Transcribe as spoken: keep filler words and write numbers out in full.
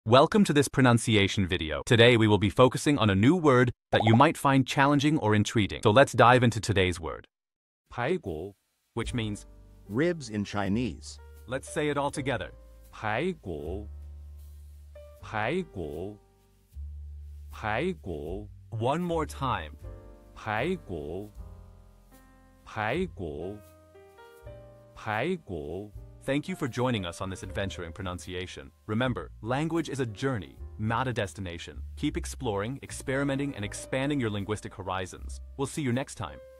Welcome to this pronunciation video. Today we will be focusing on a new word that you might find challenging or intriguing. So let's dive into today's word. 排骨, which means ribs in Chinese. Let's say it all together. 排骨排骨排骨 One more time. 排骨排骨排骨 Thank you for joining us on this adventure in pronunciation. Remember, language is a journey, not a destination. Keep exploring, experimenting, and expanding your linguistic horizons. We'll see you next time.